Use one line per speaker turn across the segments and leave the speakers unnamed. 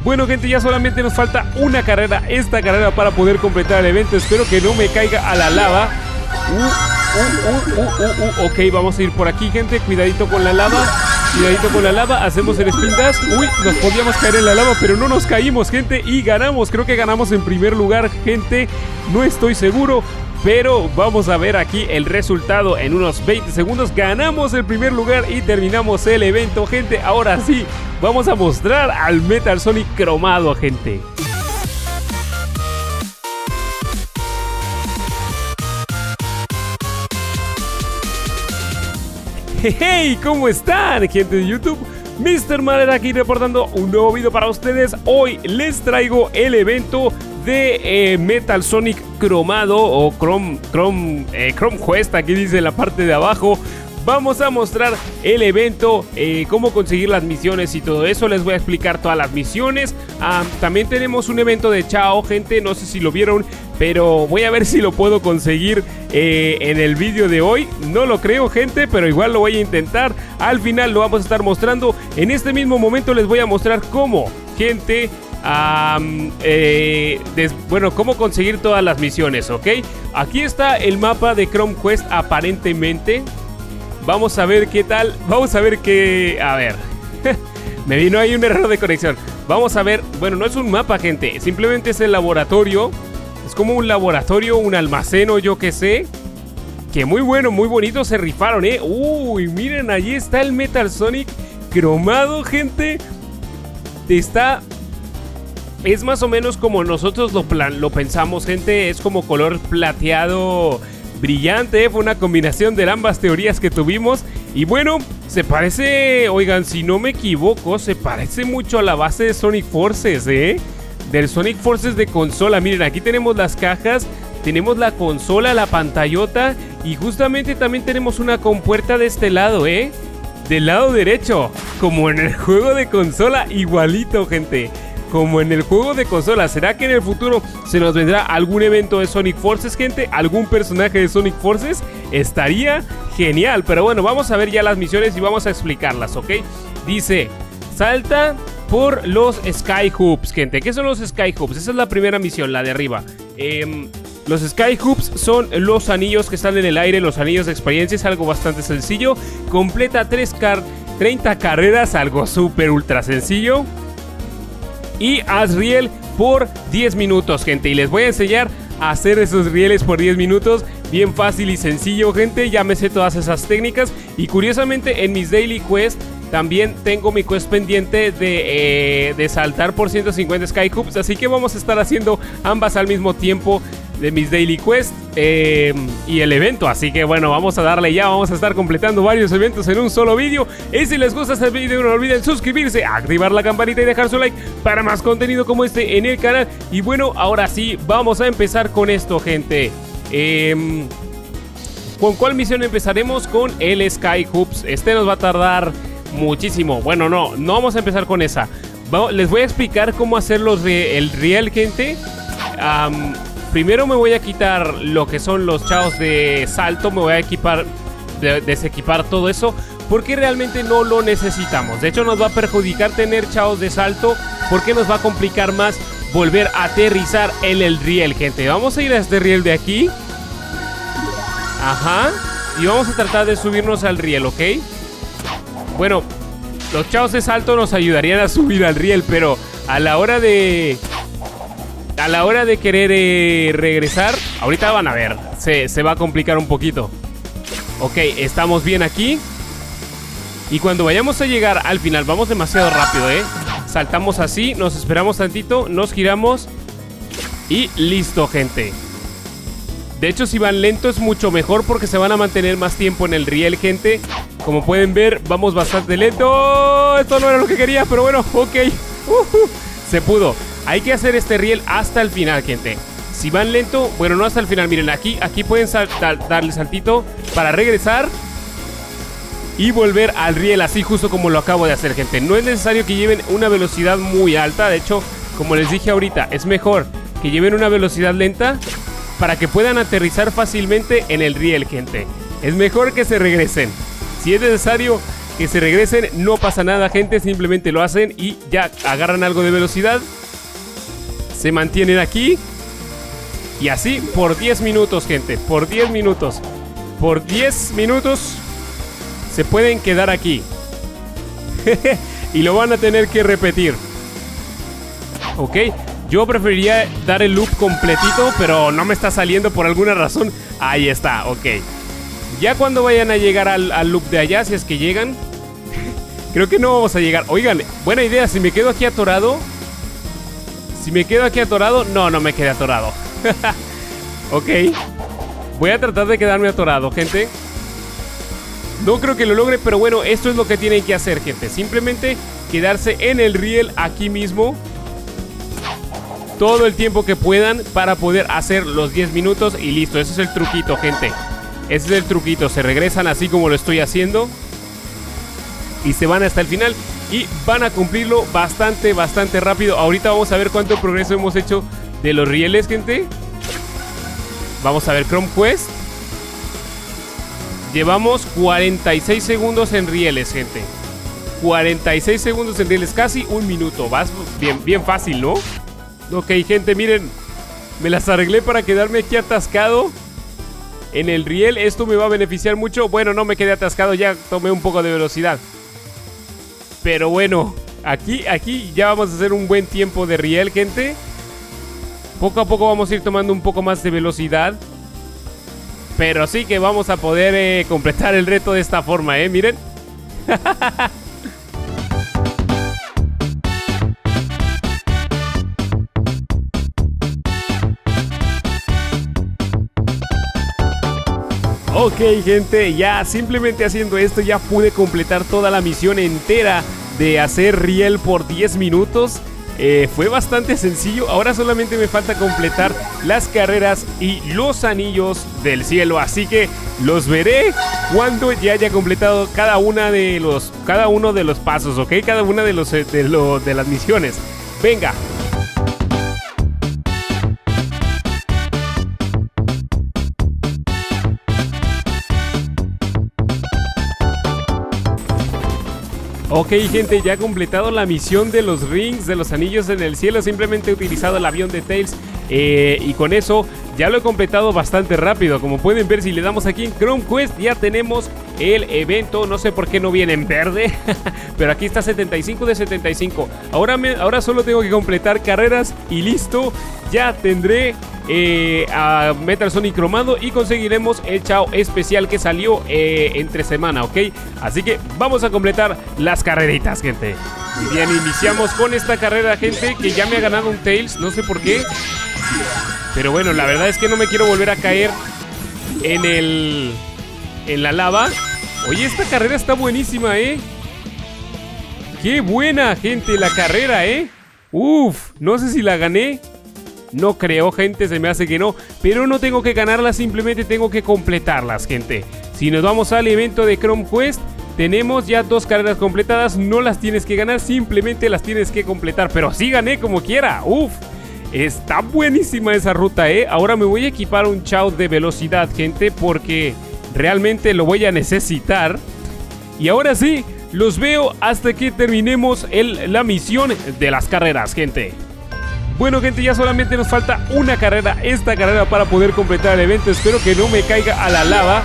Bueno, gente, ya solamente nos falta una carrera, esta carrera, para poder completar el evento. Espero que no me caiga a la lava. Ok, vamos a ir por aquí, gente. Cuidadito con la lava. Cuidadito con la lava. Hacemos el spin dash. Uy, nos podíamos caer en la lava, pero no nos caímos, gente. Y ganamos. Creo que ganamos en primer lugar, gente. No estoy seguro, pero vamos a ver aquí el resultado en unos 20 segundos. Ganamos el primer lugar y terminamos el evento, gente. Ahora sí, vamos a mostrar al Metal Sonic cromado, gente. Hey, ¿cómo están, gente de YouTube? Mr. Maler aquí reportando un nuevo video para ustedes. Hoy les traigo el evento de Metal Sonic cromado o Chrome Quest, aquí dice en la parte de abajo. Vamos a mostrar el evento, cómo conseguir las misiones y todo eso. Les voy a explicar todas las misiones. También tenemos un evento de Chao, gente, no sé si lo vieron, pero voy a ver si lo puedo conseguir en el vídeo de hoy. No lo creo, gente, pero igual lo voy a intentar. Al final lo vamos a estar mostrando. En este mismo momento les voy a mostrar cómo, gente, bueno, cómo conseguir todas las misiones, ¿ok? Aquí está el mapa de Chrome Quest aparentemente. Vamos a ver qué tal. Vamos a ver qué... A ver. Me vino ahí un error de conexión. Vamos a ver. Bueno, no es un mapa, gente. Simplemente es el laboratorio. Es como un laboratorio, un almacén o yo qué sé. Que muy bueno, muy bonito. Se rifaron, ¿eh? Uy, miren, allí está el Metal Sonic cromado, gente. Está... Es más o menos como nosotros lo pensamos, gente. Es como color plateado brillante. Fue una combinación de ambas teorías que tuvimos. Y bueno, se parece, oigan, si no me equivoco, se parece mucho a la base de Sonic Forces, del Sonic Forces de consola. Miren, aquí tenemos las cajas, tenemos la consola, la pantallota. Y justamente también tenemos una compuerta de este lado, del lado derecho, como en el juego de consola, igualito, gente, como en el juego de consola. ¿Será que en el futuro se nos vendrá algún evento de Sonic Forces, gente? ¿Algún personaje de Sonic Forces? Estaría genial. Pero bueno, vamos a ver ya las misiones y vamos a explicarlas, ¿ok? Dice, salta por los Sky Hoops, gente. ¿Qué son los Sky Hoops? Esa es la primera misión, la de arriba. Los Sky Hoops son los anillos que están en el aire, los anillos de experiencia. Es algo bastante sencillo. Completa 30 carreras, algo súper ultra sencillo. Y haz riel por 10 minutos, gente. Y les voy a enseñar a hacer esos rieles por 10 minutos. Bien fácil y sencillo, gente. Ya me sé todas esas técnicas. Y curiosamente en mis Daily Quest también tengo mi quest pendiente de saltar por 150 Sky Hoops. Así que vamos a estar haciendo ambas al mismo tiempo, de mis Daily Quest y el evento. Así que bueno, vamos a darle ya. Vamos a estar completando varios eventos en un solo vídeo. Y si les gusta este vídeo, no olviden suscribirse, activar la campanita y dejar su like para más contenido como este en el canal. Y bueno, ahora sí, vamos a empezar con esto, gente. ¿Con cuál misión empezaremos? Con el Sky Hoops. Este nos va a tardar muchísimo. Bueno, no vamos a empezar con esa. Les voy a explicar cómo hacer el riel, gente. Primero me voy a quitar lo que son los chaos de salto. Me voy a desequipar todo eso, porque realmente no lo necesitamos. De hecho, nos va a perjudicar tener chaos de salto, porque nos va a complicar más volver a aterrizar en el riel, gente. Vamos a ir a este riel de aquí. Ajá. Y vamos a tratar de subirnos al riel, ¿ok? Bueno, los chaos de salto nos ayudarían a subir al riel, pero a la hora de querer regresar, ahorita van a ver, se va a complicar un poquito. Ok, estamos bien aquí. Y cuando vayamos a llegar al final, vamos demasiado rápido, saltamos así, nos esperamos tantito, nos giramos y listo, gente. De hecho, si van lento es mucho mejor, porque se van a mantener más tiempo en el riel, gente. Como pueden ver, vamos bastante lento. Esto no era lo que quería, pero bueno, ok. Se pudo. Hay que hacer este riel hasta el final, gente. Si van lento, bueno, no hasta el final. Miren, aquí pueden darle saltito para regresar y volver al riel, así justo como lo acabo de hacer, gente. No es necesario que lleven una velocidad muy alta. De hecho, como les dije ahorita, es mejor que lleven una velocidad lenta para que puedan aterrizar fácilmente en el riel, gente. Es mejor que se regresen. Si es necesario que se regresen. No pasa nada, gente, simplemente lo hacen y ya agarran algo de velocidad. Se mantienen aquí. Y así por 10 minutos, gente. Por 10 minutos. Por 10 minutos se pueden quedar aquí. Y lo van a tener que repetir. Ok. Yo preferiría dar el loop completito, pero no me está saliendo por alguna razón. Ahí está, ok. Ya cuando vayan a llegar al loop de allá, si es que llegan. Creo que no vamos a llegar. Oigan, buena idea, si me quedo aquí atorado. Si me quedo aquí atorado. No, no me quedé atorado. Ok. Voy a tratar de quedarme atorado, gente. No creo que lo logre, pero bueno, esto es lo que tienen que hacer, gente. Simplemente quedarse en el riel aquí mismo todo el tiempo que puedan para poder hacer los 10 minutos y listo. Ese es el truquito, gente. Ese es el truquito. Se regresan así como lo estoy haciendo y se van hasta el final y van a cumplirlo bastante rápido. Ahorita vamos a ver cuánto progreso hemos hecho de los rieles, gente. Vamos a ver Chrome Quest. Llevamos 46 segundos en rieles, gente. 46 segundos en rieles, casi un minuto. Vas bien fácil, ¿no? Ok, gente, miren. Me las arreglé para quedarme aquí atascado en el riel. Esto me va a beneficiar mucho. Bueno, no me quedé atascado, ya tomé un poco de velocidad. Pero bueno, aquí ya vamos a hacer un buen tiempo de riel, gente. Poco a poco vamos a ir tomando un poco más de velocidad. Pero sí que vamos a poder completar el reto de esta forma, miren. Ok, gente, ya simplemente haciendo esto ya pude completar toda la misión entera de hacer riel por 10 minutos. Fue bastante sencillo. Ahora solamente me falta completar las carreras y los anillos del cielo. Así que los veré cuando ya haya completado cada uno de los pasos, ¿ok? Cada una de las misiones. Venga. Ok, gente, ya he completado la misión de los rings, de los anillos en el cielo. Simplemente he utilizado el avión de Tails y con eso ya lo he completado bastante rápido. Como pueden ver, si le damos aquí en Chrome Quest, ya tenemos el evento. No sé por qué no viene en verde, pero aquí está 75 de 75. Ahora solo tengo que completar carreras y listo. Ya tendré a Metal Sonic cromado y conseguiremos el Chao especial que salió entre semana, ¿ok? Así que vamos a completar las carreritas, gente. Y bien, iniciamos con esta carrera, gente, que ya me ha ganado un Tails, no sé por qué. Pero bueno, la verdad es que no me quiero volver a caer en la lava. Oye, esta carrera está buenísima, Qué buena, gente, la carrera, Uf, no sé si la gané. No creo, gente, se me hace que no. Pero no tengo que ganarlas, simplemente tengo que completarlas, gente. Si nos vamos al evento de Chrome Quest, tenemos ya 2 carreras completadas. No las tienes que ganar, simplemente las tienes que completar. Pero sí gané como quiera, uf. Está buenísima esa ruta, Ahora me voy a equipar un Chao de velocidad, gente, porque realmente lo voy a necesitar. Y ahora sí, los veo hasta que terminemos la misión de las carreras, gente. Bueno, gente, ya solamente nos falta una carrera, esta carrera, para poder completar el evento. Espero que no me caiga a la lava.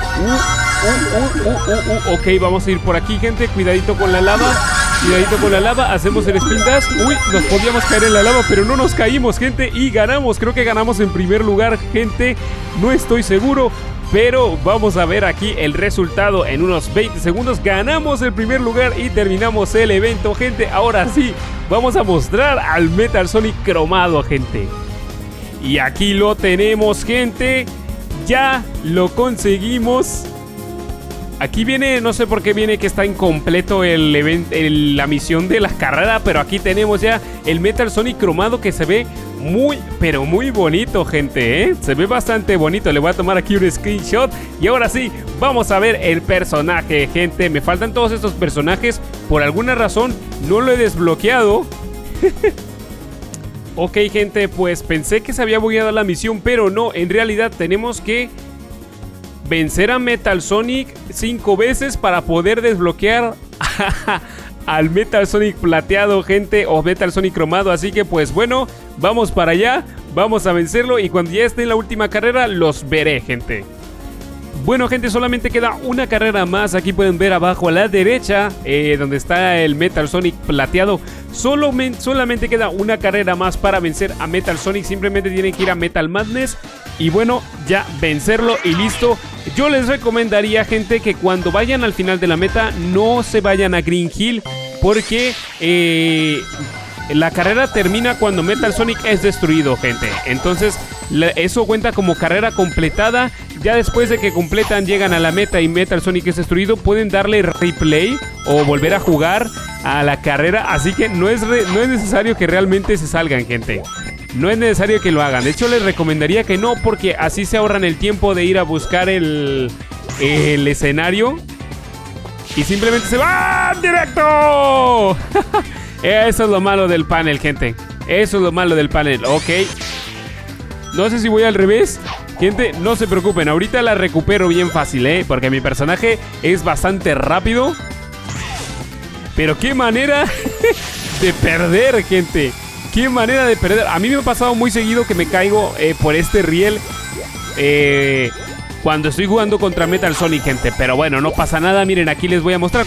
Ok, vamos a ir por aquí, gente. Cuidadito con la lava. Cuidadito con la lava. Hacemos el spin dash. Uy, nos podíamos caer en la lava, pero no nos caímos, gente. Y ganamos. Creo que ganamos en primer lugar, gente. No estoy seguro, pero vamos a ver aquí el resultado en unos 20 segundos. Ganamos el primer lugar y terminamos el evento, gente. Ahora sí, vamos a mostrar al Metal Sonic cromado, gente. Y aquí lo tenemos, gente. Ya lo conseguimos. Aquí viene, no sé por qué viene que está incompleto la misión de la carrera, pero aquí tenemos ya el Metal Sonic cromado, que se ve muy, pero muy bonito, gente, Se ve bastante bonito. Le voy a tomar aquí un screenshot. Y ahora sí, vamos a ver el personaje, gente. Me faltan todos estos personajes. Por alguna razón no lo he desbloqueado. Ok, gente, pues pensé que se había bugueado la misión, pero no. En realidad tenemos que vencer a Metal Sonic 5 veces para poder desbloquear al Metal Sonic plateado, gente, o Metal Sonic cromado. Así que pues bueno, vamos para allá, vamos a vencerlo y cuando ya esté en la última carrera los veré, gente. Bueno, gente, solamente queda una carrera más. Aquí pueden ver abajo a la derecha, donde está el Metal Sonic plateado. Solamente queda una carrera más para vencer a Metal Sonic. Simplemente tienen que ir a Metal Madness y bueno, ya vencerlo y listo. Yo les recomendaría, gente, que cuando vayan al final de la meta no se vayan a Green Hill, porque la carrera termina cuando Metal Sonic es destruido, gente. Entonces eso cuenta como carrera completada. Ya después de que completan, llegan a la meta y Metal Sonic es destruido, pueden darle replay o volver a jugar a la carrera. Así que no es necesario que realmente se salgan, gente. No es necesario que lo hagan. De hecho, les recomendaría que no, porque así se ahorran el tiempo de ir a buscar el escenario y simplemente se van directo. Eso es lo malo del panel, gente. Eso es lo malo del panel. Ok. No sé si voy al revés. Gente, no se preocupen. Ahorita la recupero bien fácil, porque mi personaje es bastante rápido. Pero qué manera de perder, gente. Qué manera de perder. A mí me ha pasado muy seguido que me caigo por este riel cuando estoy jugando contra Metal Sonic, gente. Pero bueno, no pasa nada. Miren, aquí les voy a mostrar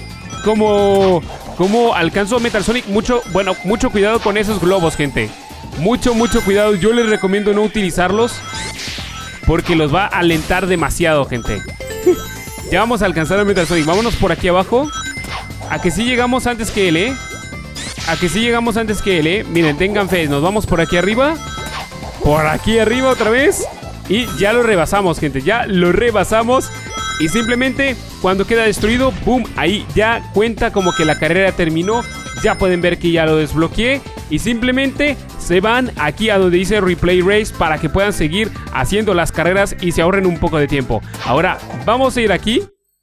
cómo alcanzo a Metal Sonic. Mucho cuidado con esos globos, gente. Mucho cuidado. Yo les recomiendo no utilizarlos, porque los va a alentar demasiado, gente. Ya vamos a alcanzar a Metal Sonic. Vámonos por aquí abajo. A que sí llegamos antes que él, A que sí llegamos antes que él, Miren, tengan fe. Nos vamos por aquí arriba. Por aquí arriba otra vez. Y ya lo rebasamos, gente. Ya lo rebasamos. Y simplemente cuando queda destruido, ¡pum! Ahí ya cuenta como que la carrera terminó. Ya pueden ver que ya lo desbloqueé. Y simplemente se van aquí a donde dice Replay Race para que puedan seguir haciendo las carreras y se ahorren un poco de tiempo. Ahora vamos a ir aquí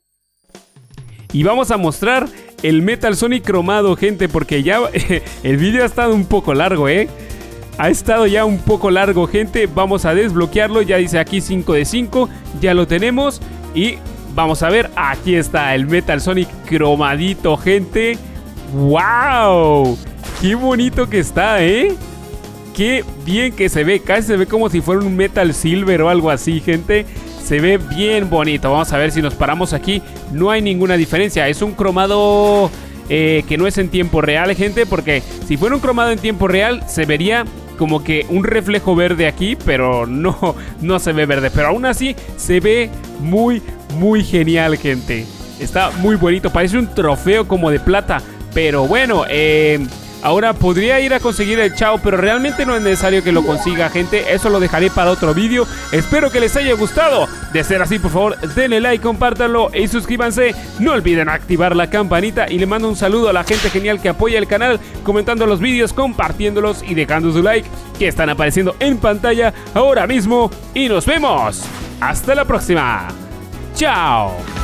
y vamos a mostrar el Metal Sonic cromado, gente, porque ya el vídeo ha estado un poco largo, Ha estado ya un poco largo, gente. Vamos a desbloquearlo. Ya dice aquí 5 de 5. Ya lo tenemos. Y vamos a ver. Aquí está el Metal Sonic cromadito, gente. ¡Wow! ¡Qué bonito que está, ¡Qué bien que se ve! Casi se ve como si fuera un Metal Silver o algo así, gente. Se ve bien bonito. Vamos a ver si nos paramos aquí. No hay ninguna diferencia. Es un cromado que no es en tiempo real, gente, porque si fuera un cromado en tiempo real se vería como que un reflejo verde aquí, pero no se ve verde. Pero aún así se ve muy genial, gente. Está muy bonito. Parece un trofeo como de plata. Pero bueno, ahora podría ir a conseguir el Chao, pero realmente no es necesario que lo consiga, gente. Eso lo dejaré para otro vídeo. Espero que les haya gustado. De ser así, por favor, denle like, compártanlo y suscríbanse. No olviden activar la campanita. Y le mando un saludo a la gente genial que apoya el canal, comentando los vídeos, compartiéndolos y dejando su like, que están apareciendo en pantalla ahora mismo. Y nos vemos. Hasta la próxima. Chao.